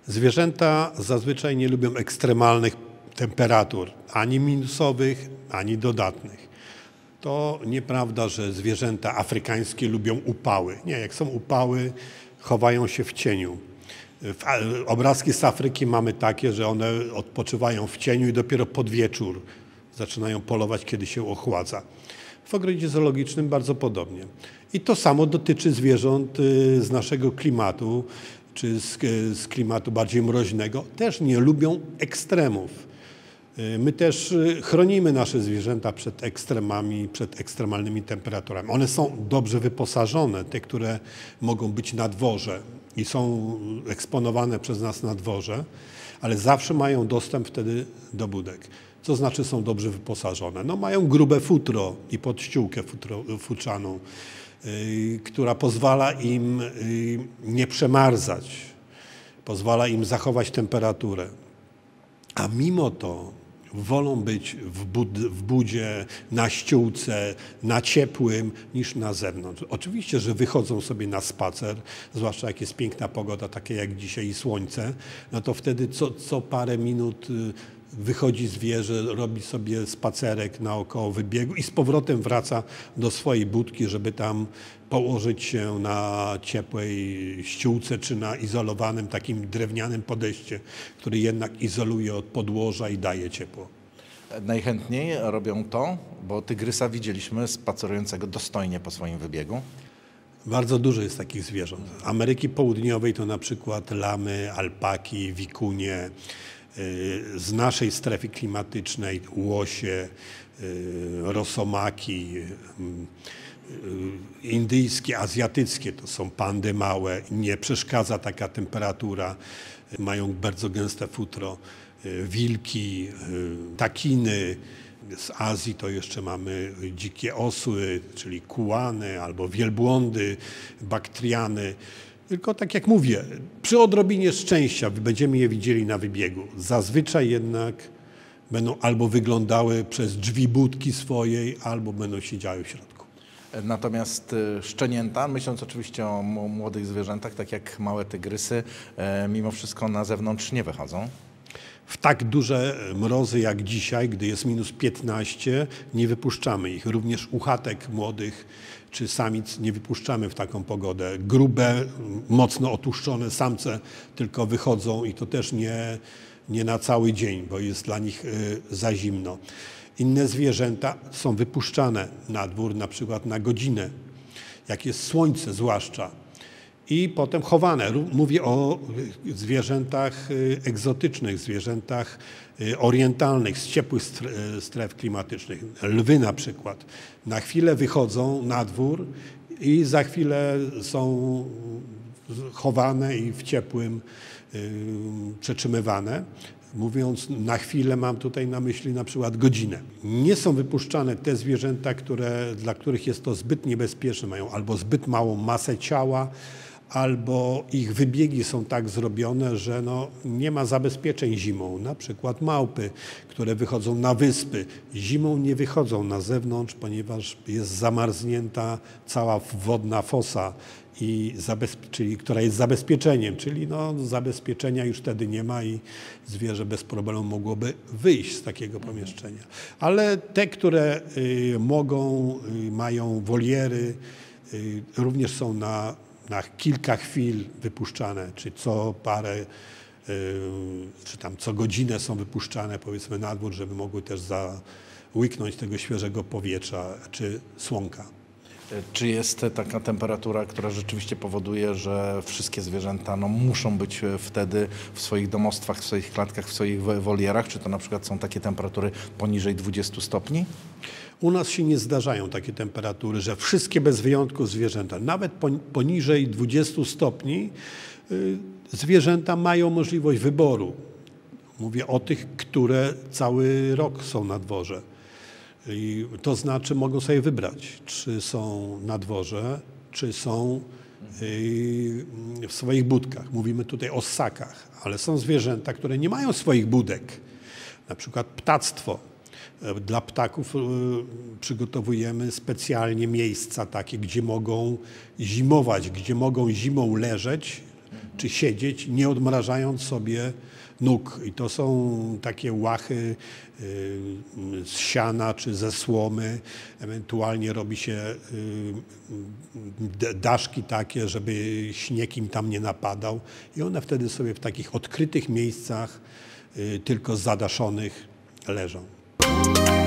Zwierzęta zazwyczaj nie lubią ekstremalnych temperatur, ani minusowych, ani dodatnych. To nieprawda, że zwierzęta afrykańskie lubią upały. Nie, jak są upały, chowają się w cieniu. Obrazki z Afryki mamy takie, że one odpoczywają w cieniu i dopiero pod wieczór zaczynają polować, kiedy się ochładza. W ogrodzie zoologicznym bardzo podobnie. I to samo dotyczy zwierząt z naszego klimatu, czy z klimatu bardziej mroźnego. Też nie lubią ekstremów. My też chronimy nasze zwierzęta przed ekstremami, przed ekstremalnymi temperaturami. One są dobrze wyposażone, te, które mogą być na dworze i są eksponowane przez nas na dworze, ale zawsze mają dostęp wtedy do budek. Co znaczy są dobrze wyposażone? No mają grube futro i podściółkę futrzaną, która pozwala im nie przemarzać, pozwala im zachować temperaturę. A mimo to wolą być w budzie, na ściółce, na ciepłym niż na zewnątrz. Oczywiście, że wychodzą sobie na spacer, zwłaszcza jak jest piękna pogoda, takie jak dzisiaj i słońce, no to wtedy co parę minut wychodzi zwierzę, robi sobie spacerek naokoło wybiegu i z powrotem wraca do swojej budki, żeby tam położyć się na ciepłej ściółce czy na izolowanym takim drewnianym podejście, który jednak izoluje od podłoża i daje ciepło. Najchętniej robią to, bo tygrysa widzieliśmy spacerującego dostojnie po swoim wybiegu. Bardzo dużo jest takich zwierząt. Ameryki Południowej to na przykład lamy, alpaki, wikunie, z naszej strefy klimatycznej łosie, rosomaki, indyjskie, azjatyckie to są pandy małe, nie przeszkadza taka temperatura, mają bardzo gęste futro, wilki, takiny. Z Azji to jeszcze mamy dzikie osły, czyli kułany albo wielbłądy, baktriany. Tylko tak jak mówię, przy odrobinie szczęścia będziemy je widzieli na wybiegu. Zazwyczaj jednak będą albo wyglądały przez drzwi budki swojej, albo będą siedziały w środku. Natomiast szczenięta, myśląc oczywiście o młodych zwierzętach, tak jak małe tygrysy, mimo wszystko na zewnątrz nie wychodzą. W tak duże mrozy jak dzisiaj, gdy jest -15, nie wypuszczamy ich. Również uchatek młodych czy samic nie wypuszczamy w taką pogodę. Grube, mocno otłuszczone samce tylko wychodzą i to też nie na cały dzień, bo jest dla nich za zimno. Inne zwierzęta są wypuszczane na dwór na przykład na godzinę, jak jest słońce zwłaszcza. I potem chowane. Mówię o zwierzętach egzotycznych, zwierzętach orientalnych, z ciepłych stref klimatycznych. Lwy na przykład. Na chwilę wychodzą na dwór i za chwilę są chowane i w ciepłym przetrzymywane. Mówiąc na chwilę, mam tutaj na myśli na przykład godzinę. Nie są wypuszczane te zwierzęta, dla których jest to zbyt niebezpieczne, mają albo zbyt małą masę ciała, albo ich wybiegi są tak zrobione, że nie ma zabezpieczeń zimą. Na przykład małpy, które wychodzą na wyspy. Zimą nie wychodzą na zewnątrz, ponieważ jest zamarznięta cała wodna fosa, która jest zabezpieczeniem, czyli zabezpieczenia już wtedy nie ma i zwierzę bez problemu mogłoby wyjść z takiego pomieszczenia. Ale te, które mają woliery, również są na kilka chwil wypuszczane, czy co parę, czy tam co godzinę są wypuszczane, powiedzmy, na dwór, żeby mogły też łyknąć tego świeżego powietrza, czy słonka. Czy jest taka temperatura, która rzeczywiście powoduje, że wszystkie zwierzęta muszą być wtedy w swoich domostwach, w swoich klatkach, w swoich wolierach? Czy to na przykład są takie temperatury poniżej 20 stopni? U nas się nie zdarzają takie temperatury, że wszystkie bez wyjątku zwierzęta, nawet poniżej 20 stopni, zwierzęta mają możliwość wyboru. Mówię o tych, które cały rok są na dworze. I to znaczy mogą sobie wybrać, czy są na dworze, czy są w swoich budkach. Mówimy tutaj o ssakach, ale są zwierzęta, które nie mają swoich budek. Na przykład ptactwo. Dla ptaków przygotowujemy specjalnie miejsca takie, gdzie mogą zimować, gdzie mogą zimą leżeć, czy siedzieć, nie odmrażając sobie nóg. I to są takie łachy z siana czy ze słomy. Ewentualnie robi się daszki takie, żeby śnieg im tam nie napadał. I one wtedy sobie w takich odkrytych miejscach, tylko zadaszonych, leżą.